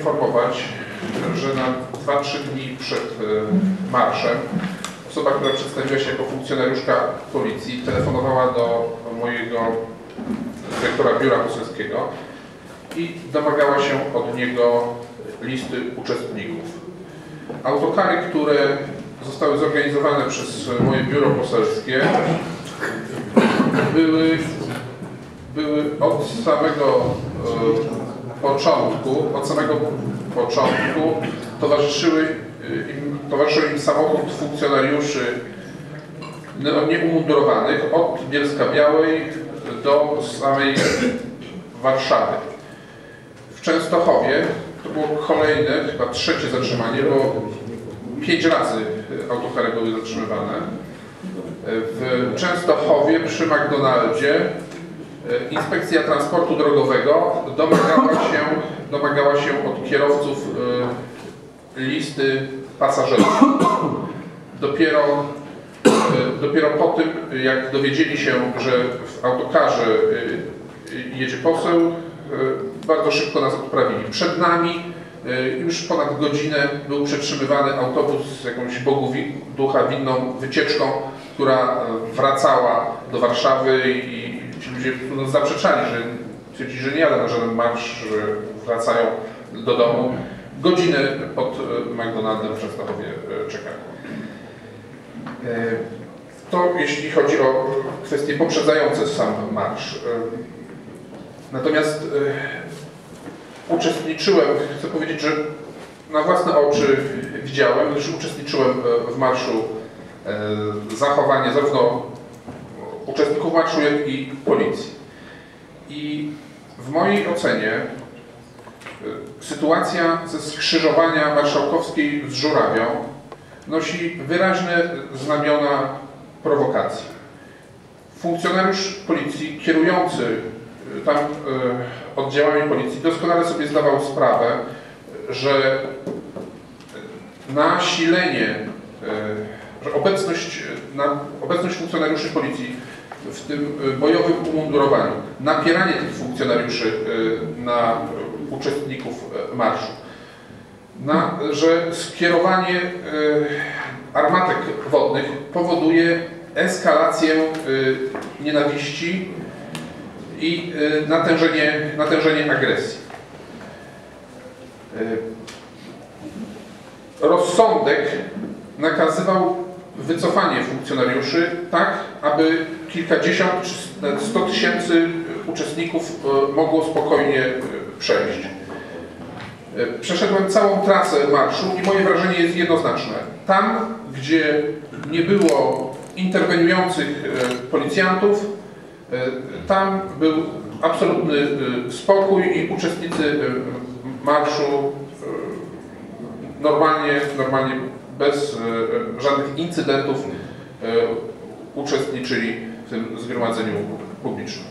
poinformować, że na 2-3 dni przed marszem osoba, która przedstawiła się jako funkcjonariuszka policji, telefonowała do mojego dyrektora biura poselskiego i domagała się od niego listy uczestników. Autokary, które zostały zorganizowane przez moje biuro poselskie, były od samego początku towarzyszył im samochód funkcjonariuszy nieumundurowanych od Bielska-Białej do samej Warszawy. W Częstochowie to było kolejne, chyba trzecie zatrzymanie, bo 5 razy autokary były zatrzymywane. W Częstochowie przy McDonaldzie Inspekcja Transportu Drogowego domagała się od kierowców listy pasażerów. Dopiero po tym, jak dowiedzieli się, że w autokarze jedzie poseł, bardzo szybko nas odprawili. Przed nami już ponad godzinę był przetrzymywany autobus z jakąś Bogu ducha winną wycieczką, która wracała do Warszawy i ci ludzie nas zaprzeczali, że twierdzi, że nie jadą na żaden marsz, że wracają do domu. Godzinę pod McDonaldem w Częstochowie czekają. To jeśli chodzi o kwestie poprzedzające sam marsz. Natomiast uczestniczyłem, chcę powiedzieć, że na własne oczy widziałem, gdyż uczestniczyłem w marszu zachowanie zarówno uczestników marszu, jak i policji. I w mojej ocenie sytuacja ze skrzyżowania Marszałkowskiej z Żurawią nosi wyraźne znamiona prowokacji. Funkcjonariusz policji kierujący tam oddziałami policji doskonale sobie zdawał sprawę, że nasilenie, że obecność funkcjonariuszy policji w tym bojowym umundurowaniu, napieranie tych funkcjonariuszy na uczestników marszu, że skierowanie armatek wodnych powoduje eskalację nienawiści i natężenie agresji. Rozsądek nakazywał wycofanie funkcjonariuszy tak, aby kilkadziesiąt czy 100 tysięcy uczestników mogło spokojnie przejść. Przeszedłem całą trasę marszu i moje wrażenie jest jednoznaczne. Tam, gdzie nie było interweniujących policjantów, tam był absolutny spokój i uczestnicy marszu normalnie bez żadnych incydentów uczestniczyli w tym zgromadzeniu publicznym.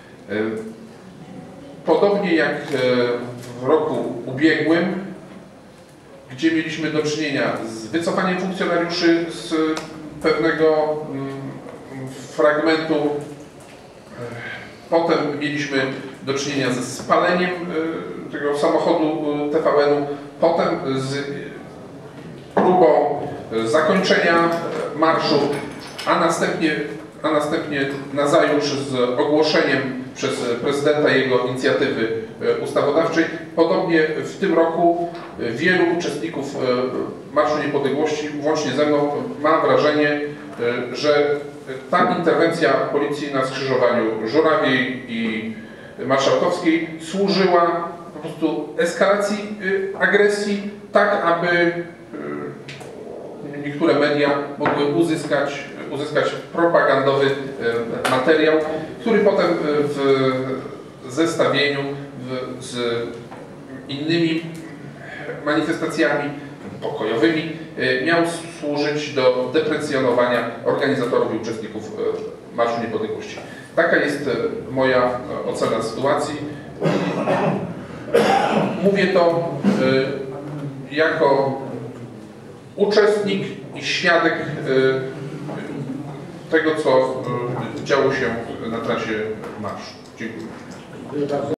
Podobnie jak w roku ubiegłym, gdzie mieliśmy do czynienia z wycofaniem funkcjonariuszy z pewnego fragmentu, potem mieliśmy do czynienia ze spaleniem tego samochodu TVN-u, potem z próbą zakończenia marszu, a następnie nazajutrz z ogłoszeniem przez prezydenta jego inicjatywy ustawodawczej. Podobnie w tym roku wielu uczestników Marszu Niepodległości, włącznie ze mną, ma wrażenie, że ta interwencja policji na skrzyżowaniu Żurawiej i Marszałkowskiej służyła po prostu eskalacji agresji, tak aby niektóre media mogły uzyskać propagandowy materiał, który potem w zestawieniu z innymi manifestacjami pokojowymi miał służyć do deprecjonowania organizatorów i uczestników Marszu Niepodległości. Taka jest moja ocena sytuacji. Mówię to jako uczestnik i świadek tego, co działo się na trasie marszu. Dziękuję.